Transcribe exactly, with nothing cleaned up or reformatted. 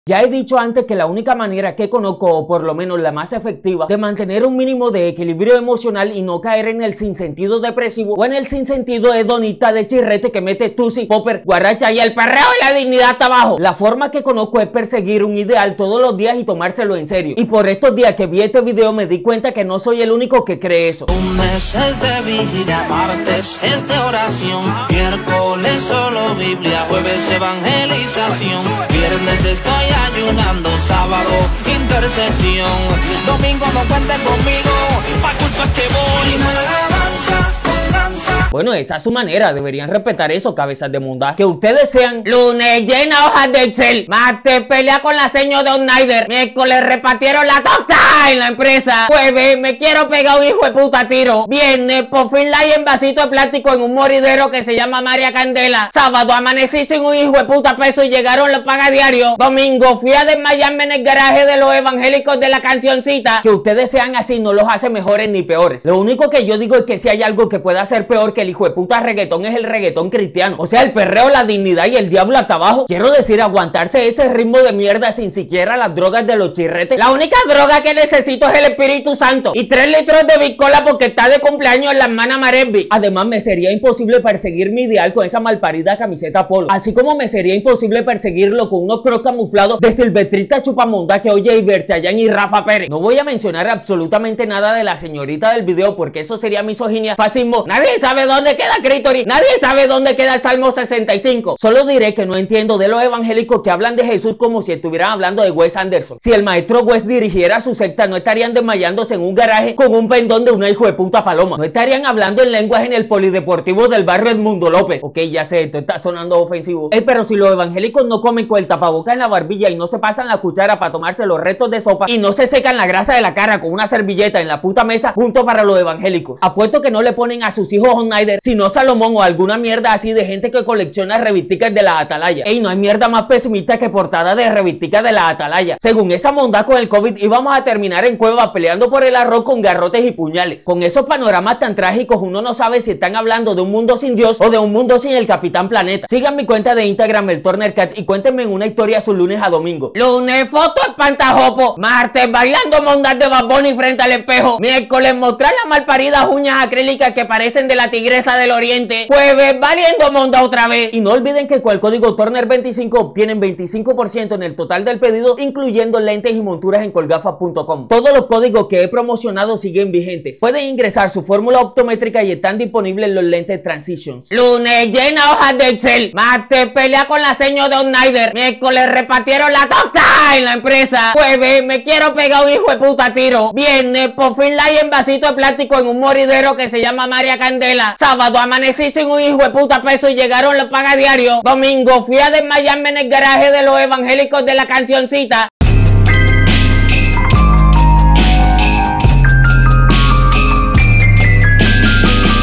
Ya he dicho antes que la única manera que conozco, o por lo menos la más efectiva, de mantener un mínimo de equilibrio emocional y no caer en el sinsentido depresivo o en el sinsentido hedonista de chirrete que mete tusi, popper, guaracha y el perreo y la dignidad hasta abajo. La forma que conozco es perseguir un ideal todos los días y tomárselo en serio. Y por estos días que vi este video me di cuenta que no soy el único que cree eso. Lunes es de vigilia, martes es de oración, miércoles solo Biblia, jueves evangelización, viernes estoy ayunando, sábado intercesión, domingo no cuenten conmigo, pa' culpa que voy, me alabanza con danza. Bueno, esa es su manera, deberían respetar eso, cabezas de munda. Que ustedes sean lunes llena hojas de Excel, martes pelea con la señora de Snyder, miércoles repartieron la torta en la empresa, jueves me quiero pegar un hijo de puta tiro, viernes por fin la hay en vasito de plástico en un moridero que se llama María Candela, sábado amanecí sin un hijo de puta peso y llegaron los pagadiarios, domingo fui a desmayarme en el garaje de los evangélicos de la cancioncita. Que ustedes sean así no los hace mejores ni peores. Lo único que yo digo es que si hay algo que pueda ser peor que el hijo de puta reggaetón es el reggaetón cristiano, o sea el perreo, la dignidad y el diablo hasta abajo. Quiero decir, aguantarse ese ritmo de mierda sin siquiera las drogas de los chirretes. La única droga que necesito es el Espíritu Santo y tres litros de bicola porque está de cumpleaños la hermana Marevi. Además me sería imposible perseguir mi ideal con esa malparida camiseta polo, así como me sería imposible perseguirlo con unos crocs camuflados de Silvestrita Chupamonda que oye Iber Chayán y Rafa Pérez. No voy a mencionar absolutamente nada de la señorita del video porque eso sería misoginia, fascismo. Nadie sabe dónde queda Crítoris, nadie sabe dónde queda el Salmo sesenta y cinco. Solo diré que no entiendo de los evangélicos que hablan de Jesús como si estuvieran hablando de Wes Anderson. Si el maestro Wes dirigiera su secta no estarían desmayándose en un garaje con un pendón de una hijo de puta paloma, no estarían hablando en lenguas en el polideportivo del barrio Edmundo López. Ok, ya sé, esto está sonando ofensivo. Ey, pero si los evangélicos no comen con el tapaboca en la barbilla y no se pasan la cuchara para tomarse los restos de sopa y no se secan la grasa de la cara con una servilleta en la puta mesa, junto para los evangélicos, apuesto que no le ponen a sus hijos Snyder sino Salomón o alguna mierda así de gente que colecciona revisticas de la Atalaya. Ey, no hay mierda más pesimista que portada de revisticas de la Atalaya. Según esa monda con el COVID íbamos a terminar en cueva peleando por el arroz con garrotes y puñales. Con esos panoramas tan trágicos uno no sabe si están hablando de un mundo sin Dios o de un mundo sin el Capitán Planeta. Sigan mi cuenta de Instagram, el Turner Cat, y cuéntenme en una historia su lunes a domingo. Lunes foto espantajopo, martes bailando mondas de Bad Bunny frente al espejo, miércoles mostrar las malparidas uñas acrílicas que parecen de la tigresa del oriente, jueves valiendo monda otra vez. Y no olviden que con el código Turner veinticinco obtienen veinticinco por ciento en el total del pedido, incluyendo lentes y monturas en colgafas punto com. Todos los códigos que he promocionado siguen vigentes. Pueden ingresar su fórmula optométrica y están disponibles los lentes Transitions. Lunes llena hojas de Excel, martes pelea con la señora de Snyder, miércoles repartieron la torta en la empresa, jueves me quiero pegar un hijo de puta tiro, viernes por fin la hay en vasito de plástico en un moridero que se llama María Candela, sábado amanecí sin un hijo de puta peso y llegaron los pagadiarios, domingo fui a desmayarme en el garaje de los evangélicos de la cancioncita.